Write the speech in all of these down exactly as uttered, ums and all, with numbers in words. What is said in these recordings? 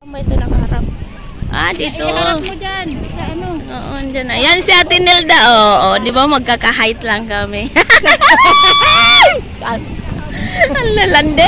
Ito nakaharap. Ah, dito. Iharap mo dyan. Sa ano? Oo, dyan na. Yan si Ate Nelda. Oo, oh, di ba magkaka-height lang kami. Ang lalande.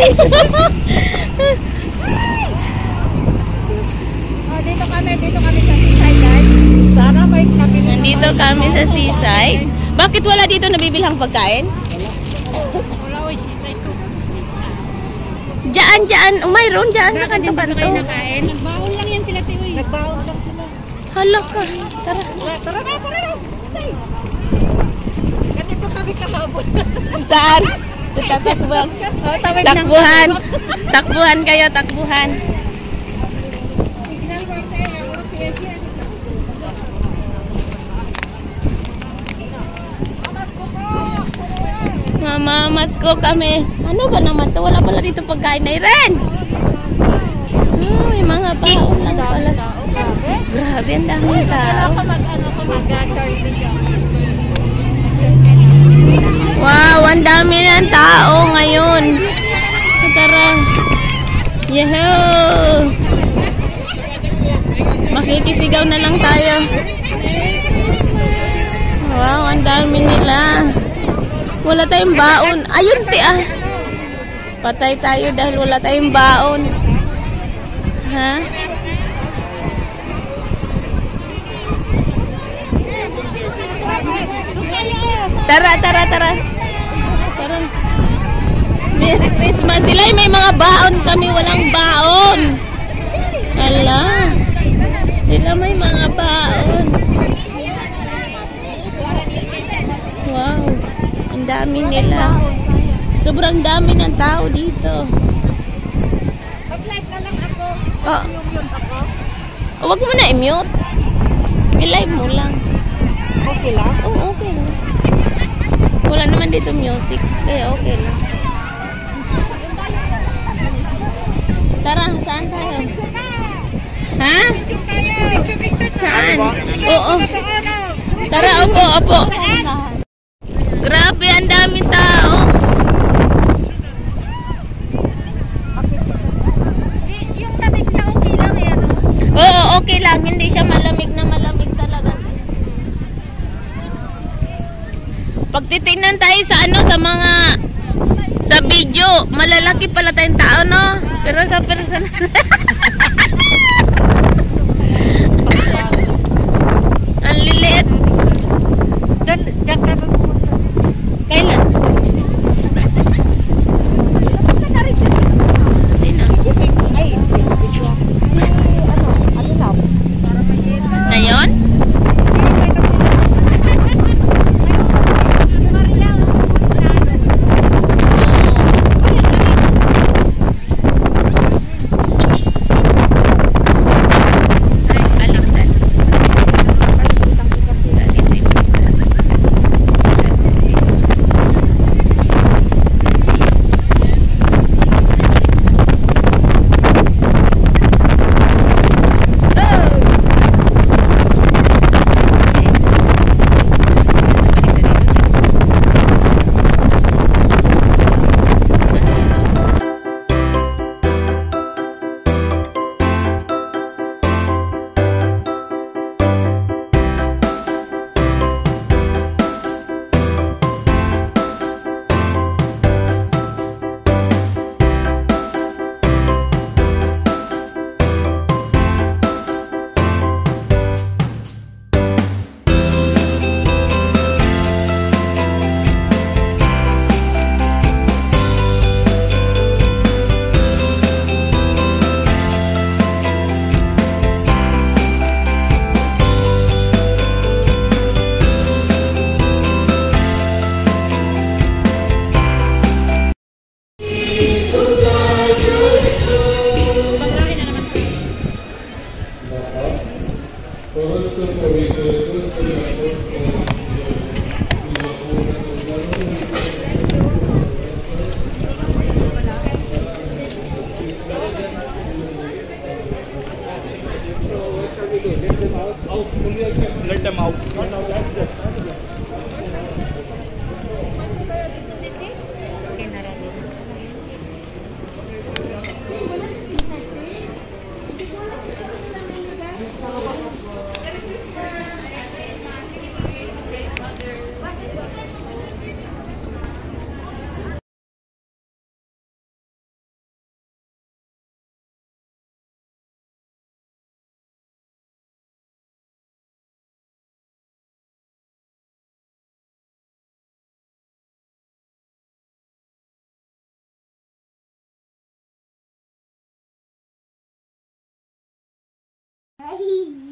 Oh, dito kami, dito kami sa seaside, guys. Sana may kami. Nandito kami sa seaside. Bakit wala dito nabibilhang pagkain? Wala, oy, seaside to. Diyan, diyan. Oh, mayroon diyan sa Baka din ba kanto-kanto. kayo nakain? Nagbaon lang yan sila, Tiwi. Nagbaon lang sila. Hala ka. Tara. Tara, tara na, tara na. Ganito kami kahapon. Saan? Takbuhan. Oh, tawag na. Takbuhan. Takbuhan kayo, takbuhan. Mama, masko kami. Ano ba naman to? Wala pala dito pagkain na Iren. Oh, may mga baon lang pala. Grabe, ang daming tao. Wow, ang dami ng tao ngayon. Tara. Yehoo! Makikisigaw na lang tayo. Wow, ang dami nila. Wala tayong baon. Ayun, ti ah. Patay tayo dahil wala tayong baon. Ha? Tara, tara, tara. Tara. Merry Christmas. Sila may mga baon, kami walang baon. Ala. Sila may mga baon. Wow. Ang dami nila. Sobrang dami ng tao dito. Mag-live na lang ako. Oh. Yung ako. Oh, wag mo na i-mute. I-live mo lang. Okay lang? Oo, oh, okay lang. Wala naman dito music. Kaya okay lang. Tara, saan tayo? Ha? Saan? Oo. Tara, opo, opo. Grabe, ang daming tao. Yung lamig na okay lang yan. Oo, okay lang. Hindi siya malamig na malamig talaga. Pag titignan tayo sa ano, sa mga sa video, malalaki pala tayong tao, no? Pero sa personal. Ang liliit. Kailan? Sino? Ngayon? Let them out. Ay.